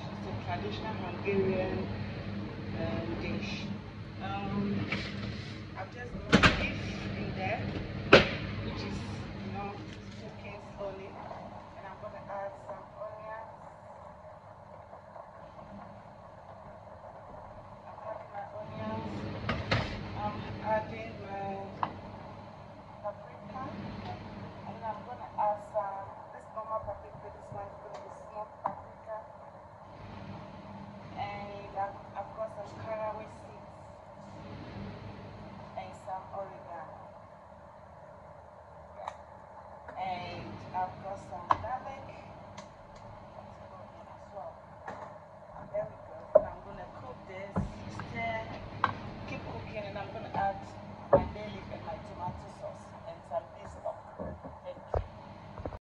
It's a traditional Hungarian dish. I've just got fish in there, which is cooking slowly, and I'm going to add some onions. I'm adding my onions. I'm adding my paprika, and then I'm going to add some this normal paprika. This one is going to be smoked paprika, and I've got some caraway seeds and some oregano, and I've got some